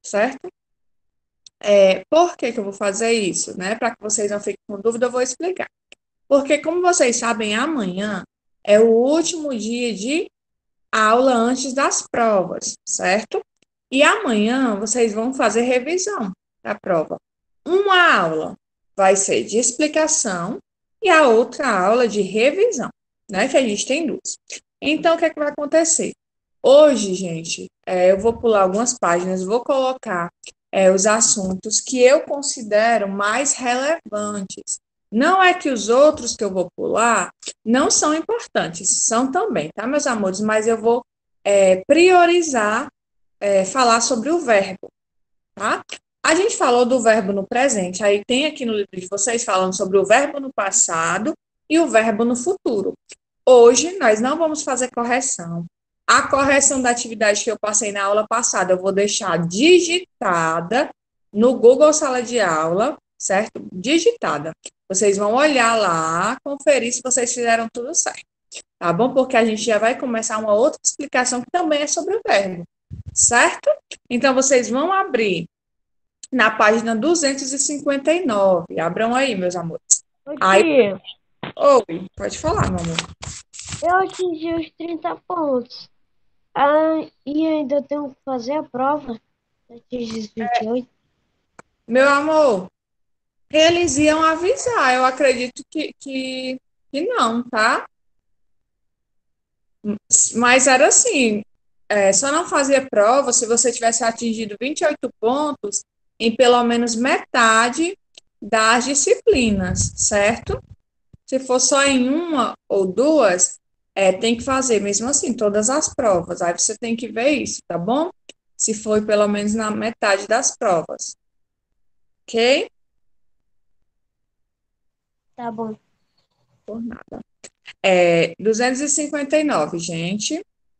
certo? Por que que eu vou fazer isso, né? Para que vocês não fiquem com dúvida, eu vou explicar. Porque, como vocês sabem, amanhã é o último dia de aula antes das provas, certo? E amanhã vocês vão fazer revisão da prova. Uma aula vai ser de explicação e a outra aula de revisão, né? Que a gente tem duas. Então, o que é que vai acontecer? Hoje, gente, eu vou pular algumas páginas, vou colocar os assuntos que eu considero mais relevantes. Não é que os outros que eu vou pular não são importantes, são também, tá, meus amores? Mas eu vou priorizar falar sobre o verbo, tá? A gente falou do verbo no presente, aí tem aqui no livro de vocês falando sobre o verbo no passado e o verbo no futuro. Hoje nós não vamos fazer correção. A correção da atividade que eu passei na aula passada, eu vou deixar digitada no Google Sala de Aula, certo? Digitada. Vocês vão olhar lá, conferir se vocês fizeram tudo certo, tá bom? Porque a gente já vai começar uma outra explicação que também é sobre o verbo, certo? Então, vocês vão abrir na página 259. Abram aí, meus amores. Ô, Aí, tia, oi, pode falar, meu amor. eu atingi os 30 pontos. E ainda tenho que fazer a prova. Atingi os 28. Meu amor, eles iam avisar, eu acredito que não, tá? Mas era assim, só não fazia prova se você tivesse atingido 28 pontos em pelo menos metade das disciplinas, certo? Se for só em uma ou duas, tem que fazer mesmo assim todas as provas. Aí você tem que ver isso, tá bom? Se foi pelo menos na metade das provas, ok? Tá bom. Por nada. 259, gente.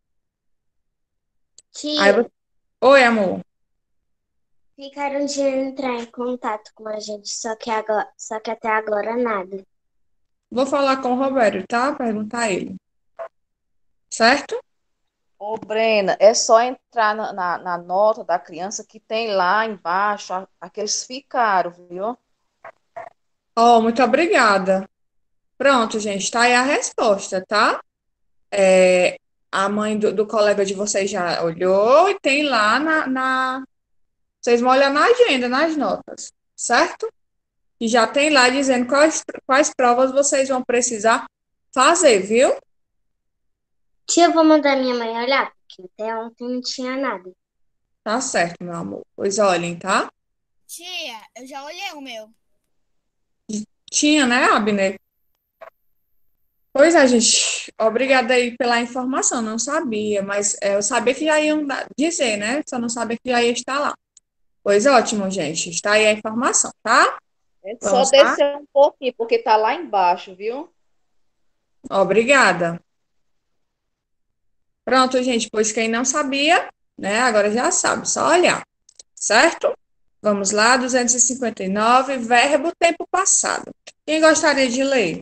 Aí, Tia, oi, amor. ficaram de entrar em contato com a gente, só que até agora nada. Vou falar com o Roberto, tá? Perguntar a ele, certo? Ô, Brena, é só entrar na nota da criança que tem lá embaixo, aqueles ficaram, viu? Oh, muito obrigada. Pronto, gente, tá aí a resposta, tá? É, a mãe do colega de vocês já olhou e tem lá vocês vão olhar na agenda, nas notas, certo? E já tem lá dizendo quais provas vocês vão precisar fazer, viu? Tia, eu vou mandar minha mãe olhar, porque até ontem não tinha nada. Tá certo, meu amor. Pois olhem, tá? Tia, eu já olhei o meu. Tinha, né, Abner? Pois é, gente. Obrigada aí pela informação. Não sabia, mas eu sabia que já iam dizer, né? Só não sabia que já ia estar lá. Pois ótimo, gente. Está aí a informação, tá? É só Vamos lá? descer um pouquinho, porque tá lá embaixo, viu? Obrigada. Pronto, gente. Pois quem não sabia, né? Agora já sabe. Só olhar, certo? Vamos lá, 259, verbo tempo passado. Quem gostaria de ler?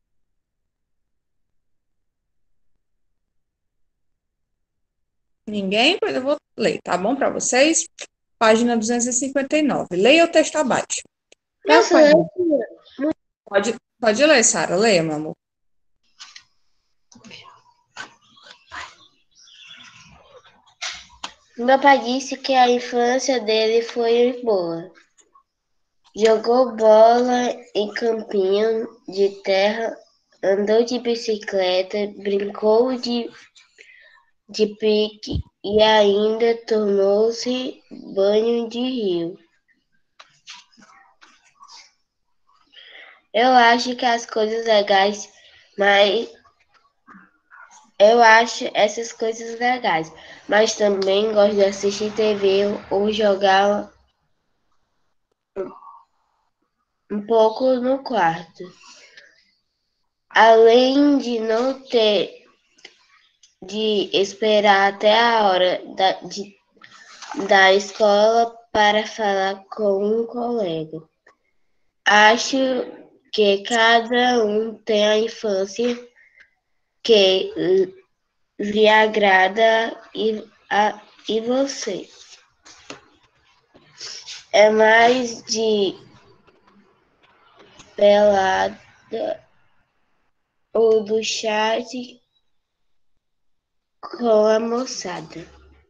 Ninguém? Pois eu vou ler, tá bom para vocês? Página 259. Leia o texto abaixo. Meu Posso pai, ler, tia? pode ler, Sara. Leia, meu amor. Meu pai disse que a infância dele foi boa. Jogou bola em campinho de terra, andou de bicicleta, brincou de pique e ainda tomou-se banho de rio. Eu acho que as coisas legais, mas eu acho essas coisas legais, mas também gosto de assistir TV ou jogar um pouco no quarto. Além de não ter de esperar até a hora da escola para falar com um colega. Acho que cada um tem a infância que lhe agrada e você. é mais de pelada ou do chat com a moçada.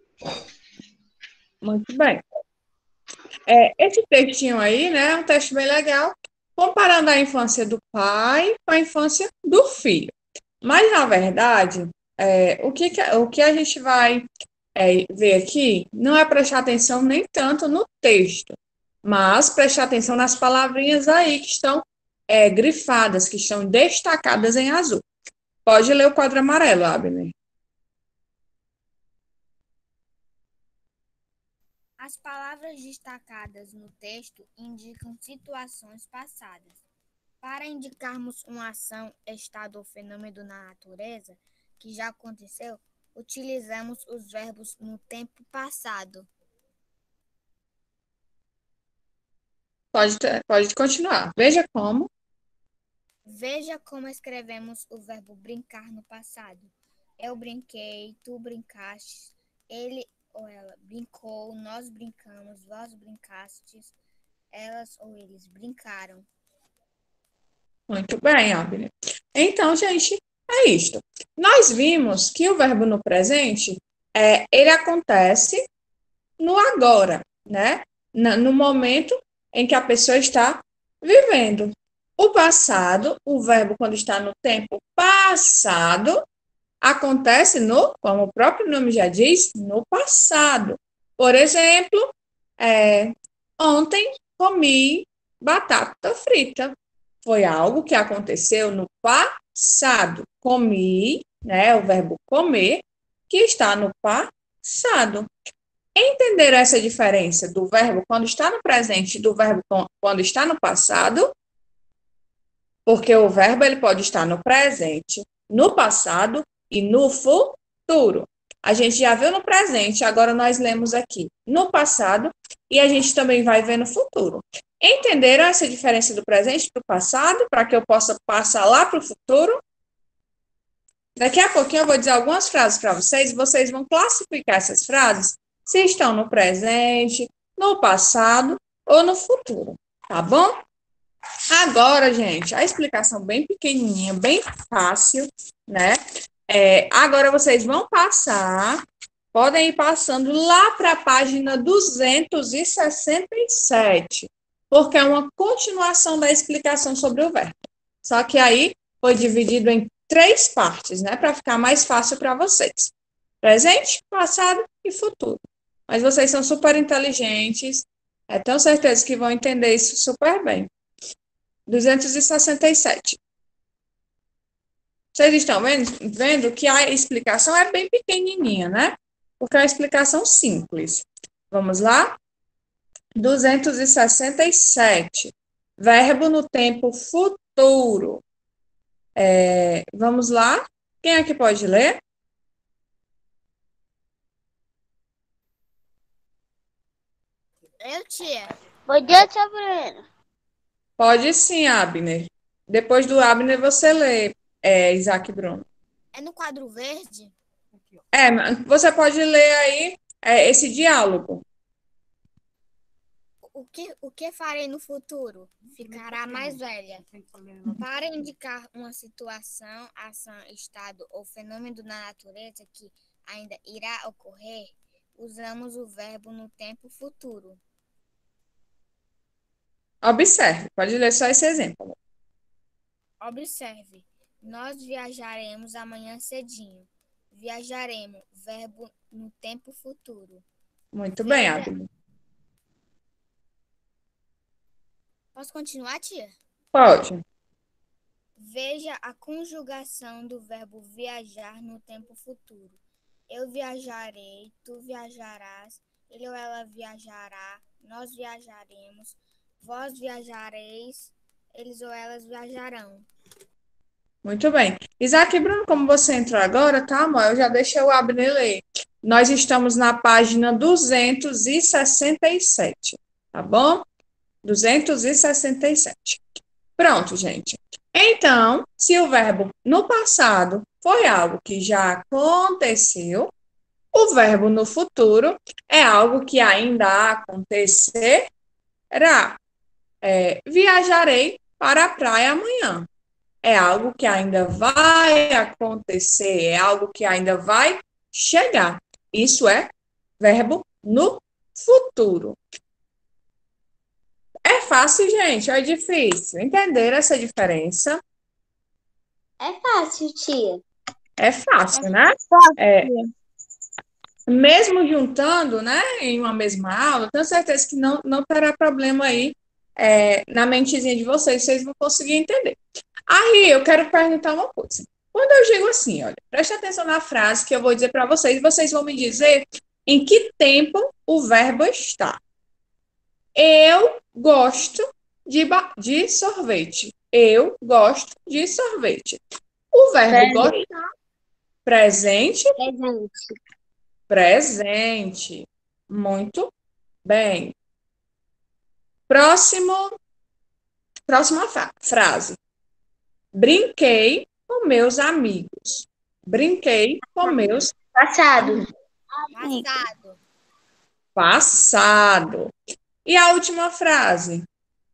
Muito bem. Esse textinho aí, né, é um texto bem legal, comparando a infância do pai com a infância do filho. Mas, na verdade, o que a gente vai ver aqui não é prestar atenção nem tanto no texto, mas prestar atenção nas palavrinhas aí que estão grifadas, que estão destacadas em azul. Pode ler o quadro amarelo, Abner. As palavras destacadas no texto indicam situações passadas. Para indicarmos uma ação, estado ou fenômeno na natureza que já aconteceu, utilizamos os verbos no tempo passado. Pode continuar. Veja como. Veja como escrevemos o verbo brincar no passado. Eu brinquei, tu brincaste, ele ou ela brincou, nós brincamos, vós brincastes, elas ou eles brincaram. Muito bem, Abner. Então, gente, é isto. Nós vimos que o verbo no presente, ele acontece no agora, né? No momento em que a pessoa está vivendo. O passado, o verbo quando está no tempo passado, acontece como o próprio nome já diz, no passado. Por exemplo, ontem comi batata frita. Foi algo que aconteceu no passado. Comi, né, o verbo comer, que está no passado. Entender essa diferença do verbo quando está no presente e do verbo quando está no passado, porque o verbo ele pode estar no presente, no passado e no futuro. A gente já viu no presente, agora nós lemos aqui no passado e a gente também vai ver no futuro. Entenderam essa diferença do presente para o passado, para que eu possa passar lá para o futuro? Daqui a pouquinho eu vou dizer algumas frases para vocês e vocês vão classificar essas frases se estão no presente, no passado ou no futuro, tá bom? Agora, gente, a explicação bem pequenininha, bem fácil, né? Agora vocês vão passar, podem ir passando lá para a página 267, porque é uma continuação da explicação sobre o verbo. Só que aí foi dividido em 3 partes, né? Para ficar mais fácil para vocês. Presente, passado e futuro. Mas vocês são super inteligentes, tenho certeza que vão entender isso super bem. 267. Vocês estão vendo que a explicação é bem pequenininha, né? Porque é uma explicação simples. Vamos lá? 267. Verbo no tempo futuro. Vamos lá? Quem é que pode ler? Eu, tia. Bom dia, tia Bruna. Pode sim, Abner. Depois do Abner você lê, Isaac Bruno. É no quadro verde? Você pode ler aí esse diálogo. O que farei no futuro? Ficará mais velha. Para indicar uma situação, ação, estado ou fenômeno na natureza que ainda irá ocorrer, usamos o verbo no tempo futuro. Observe, pode ler só esse exemplo. Observe, nós viajaremos amanhã cedinho. Viajaremos, verbo no tempo futuro. Muito bem, Abner. Posso continuar, tia? Pode. Veja a conjugação do verbo viajar no tempo futuro. Eu viajarei, tu viajarás, ele ou ela viajará, nós viajaremos, vós viajareis, eles ou elas viajarão. Muito bem. Isaac Bruno, como você entrou agora, tá, amor? Eu já deixei o Abner ler. Nós estamos na página 267, tá bom? 267. Pronto, gente. Então, se o verbo no passado foi algo que já aconteceu, o verbo no futuro é algo que ainda acontecerá. Viajarei para a praia amanhã. É algo que ainda vai acontecer, é algo que ainda vai chegar. Isso é verbo no futuro. É fácil, gente, ou é difícil? Entender essa diferença? É fácil, tia. É fácil, né? Mesmo juntando, né, em uma mesma aula, tenho certeza que não terá problema aí na mentezinha de vocês vão conseguir entender. Aí, eu quero perguntar uma coisa. Quando eu digo assim, olha, preste atenção na frase que eu vou dizer para vocês, e vocês vão me dizer em que tempo o verbo está. Eu gosto de sorvete. Eu gosto de sorvete. O verbo gostar, presente, presente. Muito bem. Próxima frase. Brinquei com meus amigos. Brinquei com meus Passado. Passado. passado. E a última frase.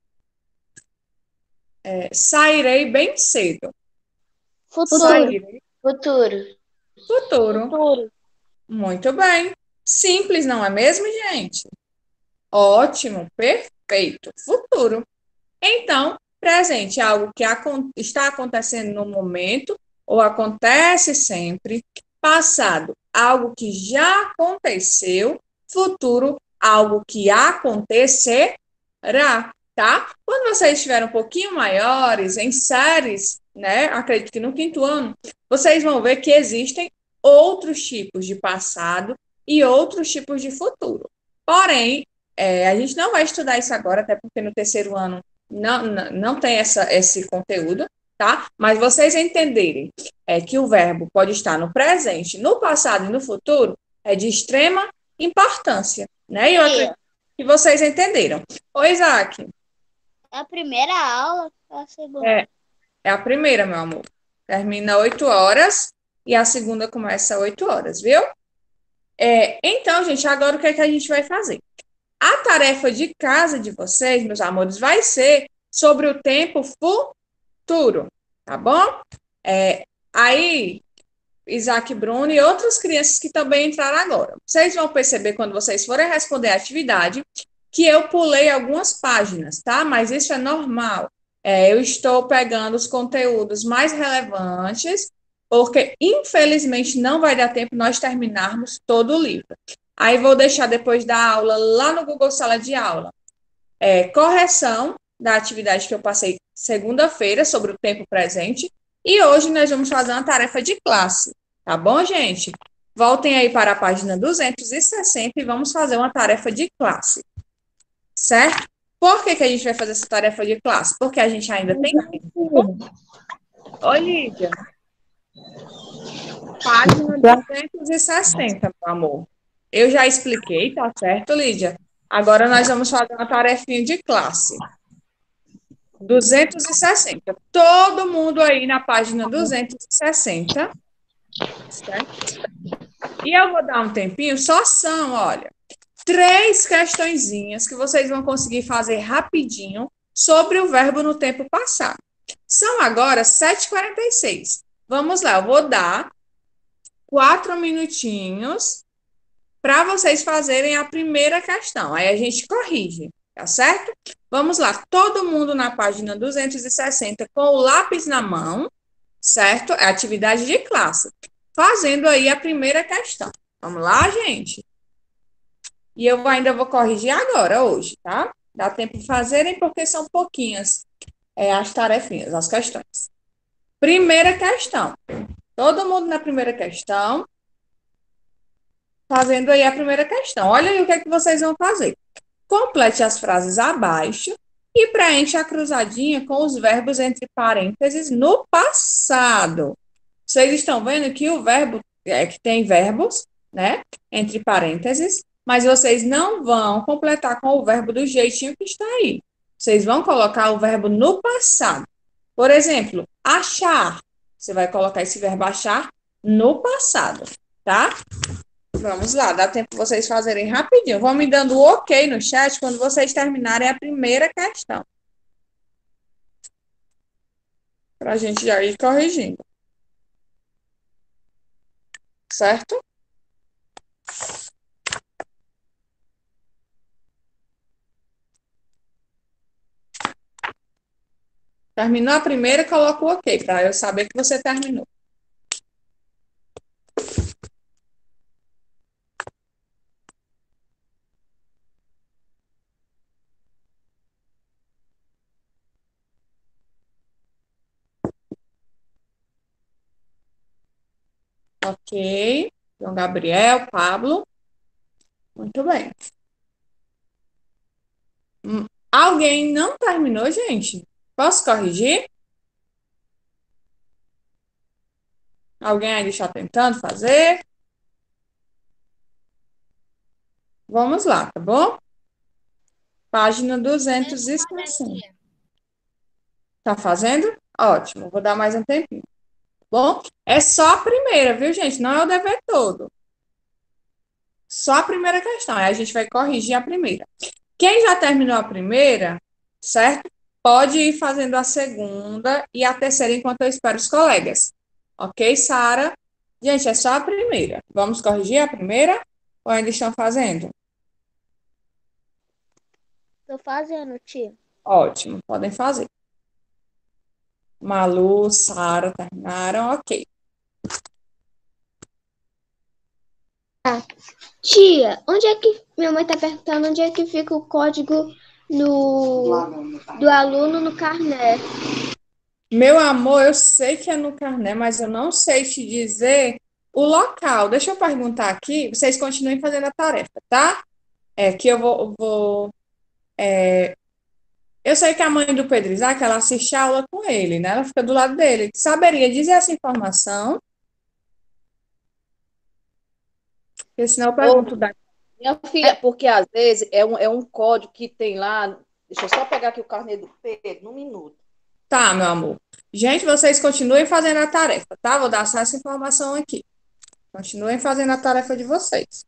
Sairei bem cedo. Futuro. Sairei Futuro. futuro. Muito bem. Simples, não é mesmo, gente? Ótimo, perfeito. Futuro. Então, presente é algo que está acontecendo no momento ou acontece sempre. Passado, algo que já aconteceu. Futuro, algo que acontecerá, tá? Quando vocês estiverem um pouquinho maiores, em séries, né? Acredito que no 5º ano, vocês vão ver que existem outros tipos de passado e outros tipos de futuro. Porém, a gente não vai estudar isso agora, até porque no 3º ano não tem esse conteúdo, tá? Mas vocês entenderem que o verbo pode estar no presente, no passado e no futuro, é de extrema importância, né? E eu acredito que vocês entenderam. Ô, Isaac. A primeira aula ou a segunda? É a primeira, meu amor. Termina 8 horas e a segunda começa 8 horas, viu? Então, gente, agora o que é que a gente vai fazer? A tarefa de casa de vocês, meus amores, vai ser sobre o tempo futuro, tá bom? Aí, Isaac Bruno e outras crianças que também entraram agora. Vocês vão perceber quando vocês forem responder a atividade que eu pulei algumas páginas, tá? Mas isso é normal. Eu estou pegando os conteúdos mais relevantes, porque infelizmente não vai dar tempo nós terminarmos todo o livro. Aí vou deixar depois da aula lá no Google Sala de Aula. Correção da atividade que eu passei segunda-feira sobre o tempo presente. E hoje nós vamos fazer uma tarefa de classe. Tá bom, gente? Voltem aí para a página 260 e vamos fazer uma tarefa de classe. Certo? Por que a gente vai fazer essa tarefa de classe? Porque a gente ainda tem tempo. Oi, Lídia. Página 260, meu amor. Eu já expliquei, tá certo, Lídia? Agora nós vamos fazer uma tarefinha de classe. 260. Todo mundo aí na página 260. Certo? E eu vou dar um tempinho, só são, olha, 3 questõezinhas que vocês vão conseguir fazer rapidinho sobre o verbo no tempo passado. São agora 7h46. Vamos lá, eu vou dar 4 minutinhos para vocês fazerem a primeira questão. Aí a gente corrige, tá certo? Vamos lá, todo mundo na página 260 com o lápis na mão, certo? É atividade de classe. Fazendo aí a primeira questão. Vamos lá, gente? E eu ainda vou corrigir agora, hoje, tá? Dá tempo de fazerem, porque são pouquinhas as tarefinhas, as questões. Primeira questão. Todo mundo na primeira questão. Fazendo aí a primeira questão. Olha aí o que é que vocês vão fazer. Complete as frases abaixo e preencha a cruzadinha com os verbos entre parênteses no passado. Vocês estão vendo que o verbo que tem verbos, né, entre parênteses, mas vocês não vão completar com o verbo do jeitinho que está aí. Vocês vão colocar o verbo no passado. Por exemplo, achar. Você vai colocar esse verbo achar no passado, tá? Vamos lá, dá tempo para vocês fazerem rapidinho. Vão me dando o ok no chat quando vocês terminarem a primeira questão. Para a gente já ir corrigindo. Certo? Terminou a primeira, coloca o ok, para eu saber que você terminou. Ok. João Gabriel, Pablo. Muito bem. Alguém não terminou, gente? Posso corrigir? Alguém ainda está tentando fazer? Vamos lá, tá bom? Página 260. Tá fazendo? Ótimo, vou dar mais um tempinho. Bom, é só a primeira, viu, gente? Não é o dever todo. Só a primeira questão. Aí a gente vai corrigir a primeira. Quem já terminou a primeira, certo? Pode ir fazendo a segunda e a terceira enquanto eu espero os colegas. Ok, Sara? Gente, é só a primeira. Vamos corrigir a primeira? Ou ainda estão fazendo? Tô fazendo, tia. Ótimo, podem fazer. Malu, Sara, terminaram? Ok. Tia, onde é que... Minha mãe tá perguntando onde é que fica o código do aluno no carné. Meu amor, eu sei que é no carné, mas eu não sei te dizer o local. Deixa eu perguntar aqui. Vocês continuem fazendo a tarefa, tá? Que eu vou eu sei que a mãe do Pedro Isaac, ela assiste a aula com ele, né? Ela fica do lado dele. Saberia dizer essa informação? Porque senão eu pergunto da... Minha filha, porque às vezes é um código que tem lá. Deixa eu só pegar aqui o carnê do Pedro, um minuto. Tá, meu amor. Gente, vocês continuem fazendo a tarefa, tá? Vou dar só essa informação aqui. Continuem fazendo a tarefa de vocês.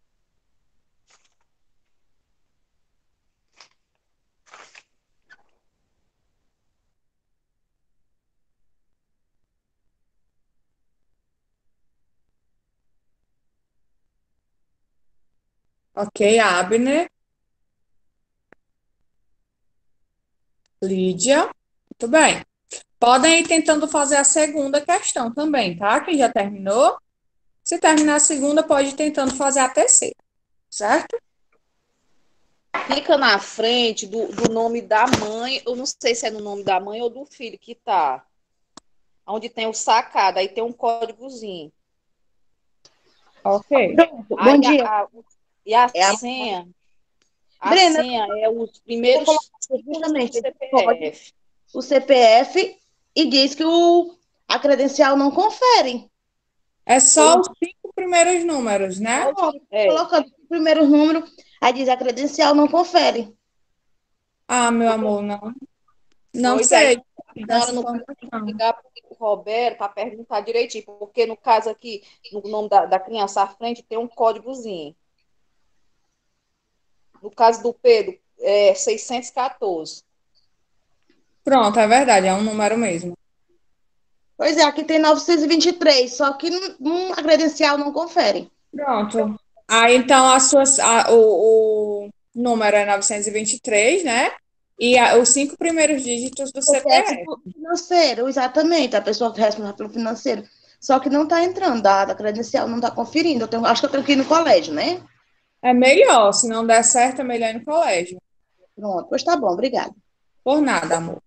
Ok, Abner. Lídia. Muito bem. Podem ir tentando fazer a segunda questão também, tá? Quem já terminou. Se terminar a segunda, pode ir tentando fazer a terceira, certo? Fica na frente do nome da mãe. Eu não sei se é no nome da mãe ou do filho que tá. Onde tem o sacado, aí tem um códigozinho. Ok. Bom Aí dia. e a senha. A Brena, senha é os primeiros justamente CPF. o CPF e diz que a credencial não confere. É só os 5 primeiros números, né? Colocando os primeiros números, aí diz a credencial não confere. Ah, meu amor, não Pois sei Na hora dessa não informação. ligar para o Roberto para perguntar direitinho, porque no caso aqui, no nome da criança à frente, tem um códigozinho. No caso do Pedro, é 614. Pronto, é verdade, é um número mesmo. Pois é, aqui tem 923, só que a credencial não confere. Pronto. Aí, então, o número é 923, né? E os 5 primeiros dígitos do CPF. Financeiro, exatamente, a pessoa responsável pelo financeiro. Só que não está entrando, a credencial não está conferindo. Acho que eu tenho que ir no colégio, né? É melhor, se não der certo, é melhor ir no colégio. Pronto, pois tá bom, obrigada. Por nada, amor.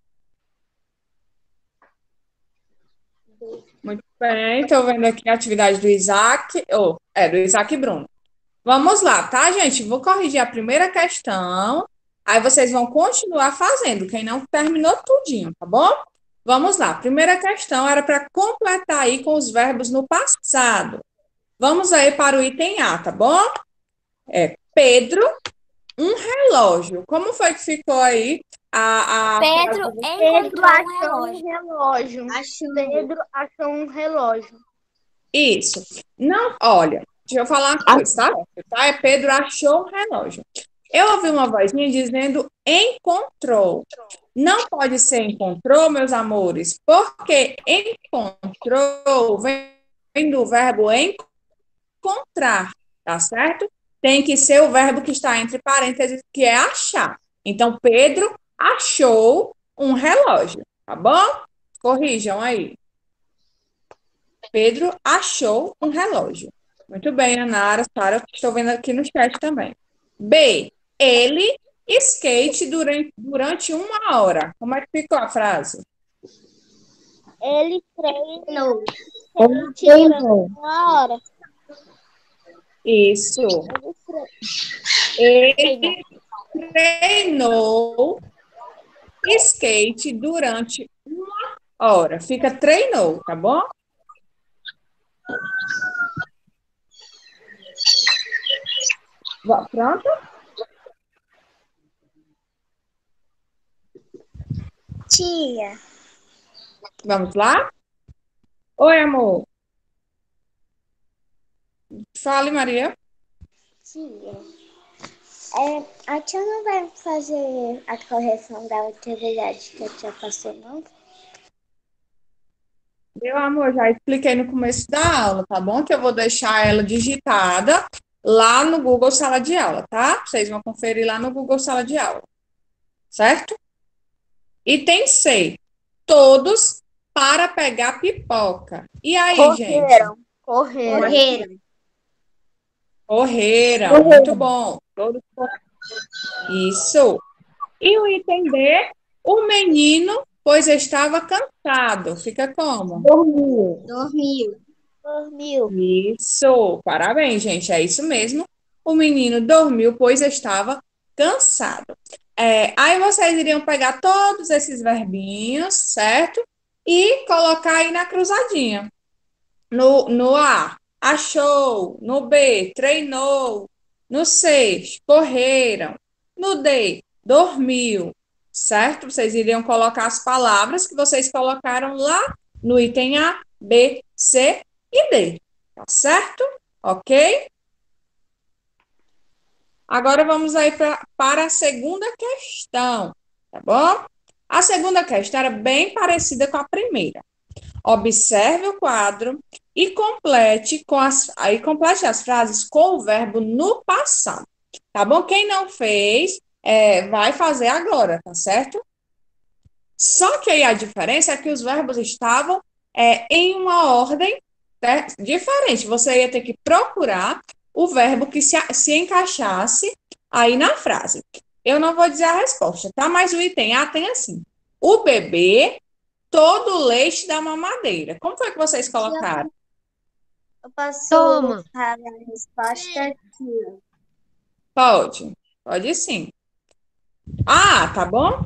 Muito bem, estou vendo aqui a atividade do Isaac, do Isaac e Bruno. Vamos lá, tá, gente? Vou corrigir a primeira questão, aí vocês vão continuar fazendo, quem não terminou tudinho, tá bom? Vamos lá, primeira questão era para completar aí com os verbos no passado. Vamos aí para o item A, tá bom? Pedro, um relógio. Como foi que ficou aí Pedro encontrou um relógio. Pedro achou um relógio. Isso. Não, olha, Deixa eu falar uma coisa, tá? É Pedro achou um relógio. Eu ouvi uma vozinha dizendo encontrou. Não pode ser encontrou, meus amores, porque encontrou vem do verbo encontrar, tá certo? Tem que ser o verbo que está entre parênteses, que é achar. Então, Pedro achou um relógio, tá bom? Corrijam aí. Pedro achou um relógio. Muito bem, Anara, Sara, estou vendo aqui no chat também. B, ele skate durante 1 hora. Como é que ficou a frase? Ele treinou Treinou. 1 hora. Isso. Ele treinou skate durante 1 hora. Fica treinou, tá bom? Pronto? Tia, Vamos lá? Oi, amor. Fale, Maria. tia. A tia não vai fazer a correção da atividade que a tia passou, não? Meu amor, já expliquei no começo da aula, tá bom? Que eu vou deixar ela digitada lá no Google Sala de Aula, tá? Vocês vão conferir lá no Google Sala de Aula, certo? Item C. Todos para pegar pipoca. E aí, gente? Correram. Correram. Muito bom. Todos Isso. E o item D. O menino, pois estava cansado. Fica como? Dormiu. Isso, parabéns, gente, é isso mesmo. O menino dormiu, pois estava cansado. Aí vocês iriam pegar todos esses verbinhos, certo? E colocar aí na cruzadinha. No A, achou. No B, treinou. No C, correram. No D, dormiu, certo? Vocês iriam colocar as palavras que vocês colocaram lá no item A, B, C e D, tá certo? Ok? Agora vamos aí para a segunda questão, tá bom? A segunda questão era bem parecida com a primeira. Observe o quadro e complete complete as frases com o verbo no passado, tá bom? Quem não fez, vai fazer agora, tá certo? Só que aí a diferença é que os verbos estavam em uma ordem, né, diferente. Você ia ter que procurar o verbo que se encaixasse aí na frase. Eu não vou dizer a resposta, tá? Mas o item A tem assim: o bebê todo o leite da mamadeira. Como foi que vocês colocaram? Eu posso Toma. falar a resposta aqui. Pode sim. Ah, tá bom?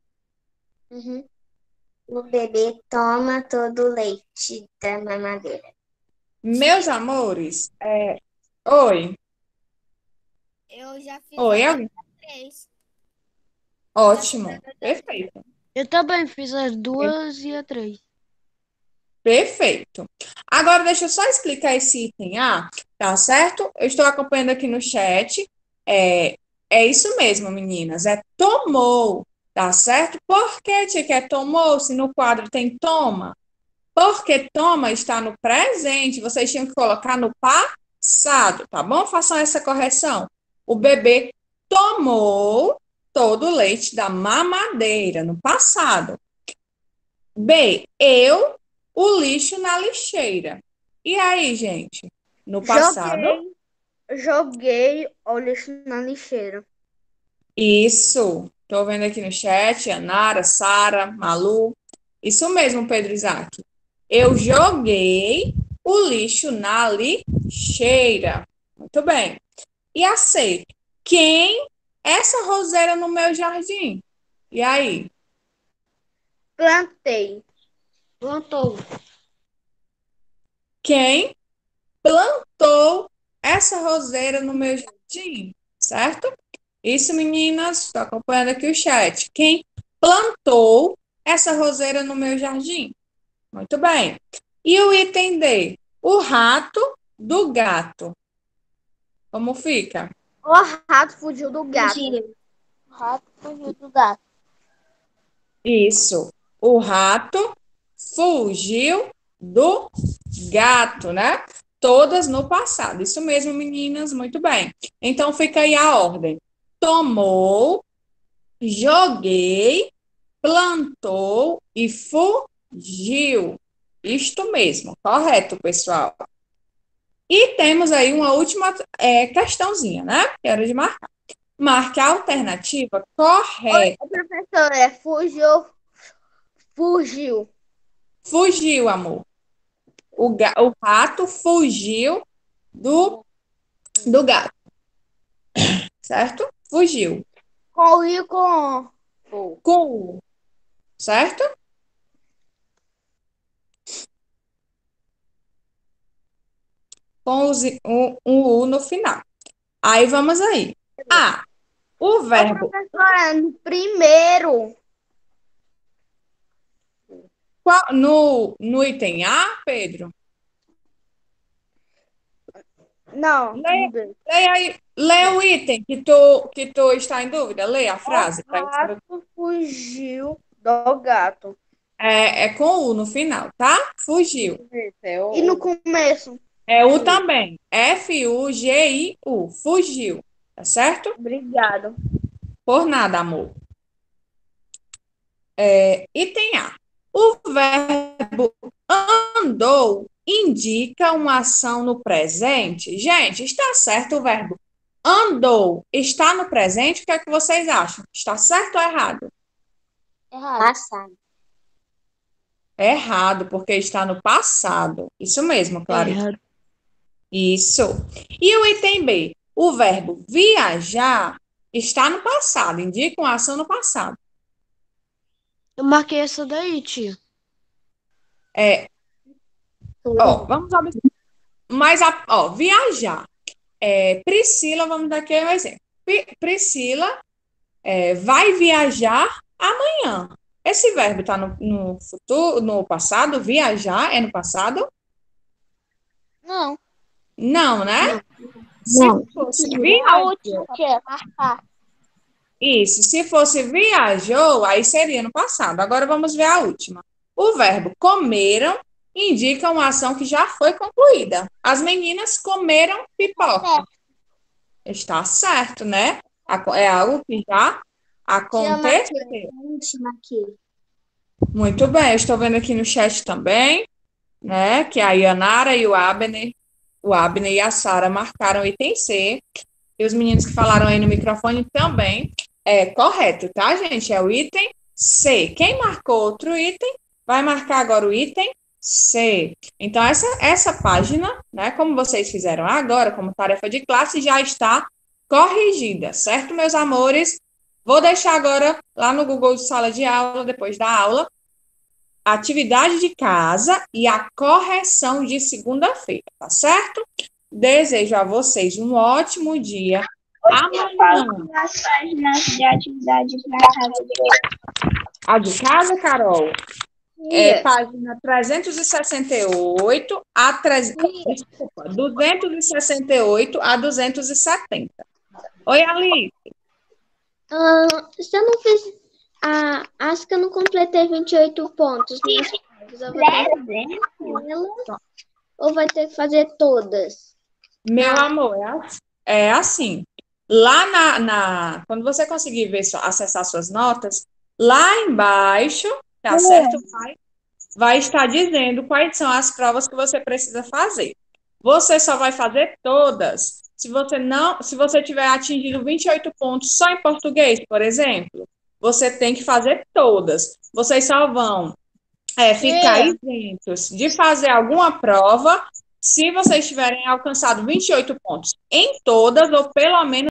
O bebê toma todo o leite da mamadeira. Meus amores, oi. Eu já fiz Oi, a alguém? 3. Ótimo, perfeito. Eu também fiz as 2 e a 3. Perfeito. Agora, deixa eu só explicar esse item A, tá certo? Eu estou acompanhando aqui no chat. É isso mesmo, meninas. É tomou, tá certo? Por que, tia, que é tomou, se no quadro tem toma? Porque toma está no presente, vocês tinham que colocar no passado, tá bom? Façam essa correção. O bebê tomou todo o leite da mamadeira, no passado. B, o lixo na lixeira. E aí, gente? No passado? Joguei o lixo na lixeira. Isso. Estou vendo aqui no chat, Anara, Sara, Malu. Isso mesmo, Pedro Isaac. Eu joguei o lixo na lixeira. Muito bem. E a C? Quem essa roseira no meu jardim? E aí? Plantei. Plantou. Quem plantou essa roseira no meu jardim? Certo? Isso, meninas. Estou acompanhando aqui o chat. Quem plantou essa roseira no meu jardim? Muito bem. E o item D? O rato do gato. Como fica? O rato fugiu do gato. O rato fugiu do gato. Isso. O rato fugiu do gato, né? Todas no passado. Isso mesmo, meninas, muito bem. Então fica aí a ordem. Tomou, joguei, plantou e fugiu. Isto mesmo, correto, pessoal. E temos aí uma última questãozinha, né? Que era de marcar. Marque a alternativa correta. Professora, fugiu. Fugiu, amor. O rato fugiu do gato, certo? Fugiu. Com o e com Com o, certo? Com o U no final. Aí vamos aí. O verbo. professora, no primeiro. No item A, Pedro? Não. Lê o item que tu está em dúvida. Lê a frase. O rato fugiu do gato. É com U no final, tá? Fugiu. E no começo? É U também. Fugiu. Fugiu. Tá certo? Obrigado. Por nada, amor. Item A. O verbo andou indica uma ação no presente? Gente, está certo o verbo andou está no presente? O que é que vocês acham? Está certo ou errado? Passado. Errado, porque está no passado. Isso mesmo, Clarice. Isso. E o item B? O verbo viajar está no passado, indica uma ação no passado. Eu marquei essa daí, tio. Vamos observar. Mas, viajar. Priscila, vamos dar aqui um exemplo. Priscila vai viajar amanhã. Esse verbo está no futuro, no passado? Viajar é no passado? Não. Não, né? Não. Se fosse A viajou, última que é marcar. isso. Se fosse viajou, aí seria no passado. Agora vamos ver a última. O verbo comeram indica uma ação que já foi concluída. As meninas comeram pipoca. Está certo, né? É algo que já aconteceu. Muito bem, eu estou vendo aqui no chat também, né? Que a Yanara e o Abner e a Sara marcaram o item C. E os meninos que falaram aí no microfone também. É correto, tá, gente? É o item C. Quem marcou outro item, vai marcar agora o item C. Então, essa página, né, como vocês fizeram agora, como tarefa de classe, já está corrigida, certo, meus amores? Vou deixar agora lá no Google de sala de aula, depois da aula, a atividade de casa e a correção de segunda-feira, tá certo? Desejo a vocês um ótimo dia. Amanhã. As páginas de atividade para casa. A de casa, Carol? Página 368 desculpa, 268 a 270. Oi, Alice. Se eu não fiz. Acho que eu não completei 28 pontos. Eu vou ter que ou vai ter que fazer todas? Meu amor, é assim. Lá quando você conseguir acessar suas notas, lá embaixo, tá certo? Vai estar dizendo quais são as provas que você precisa fazer. Você só vai fazer todas se você tiver atingido 28 pontos só em português, por exemplo. Você tem que fazer todas. Vocês só vão ficar isentos de fazer alguma prova se vocês tiverem alcançado 28 pontos em todas, ou pelo menos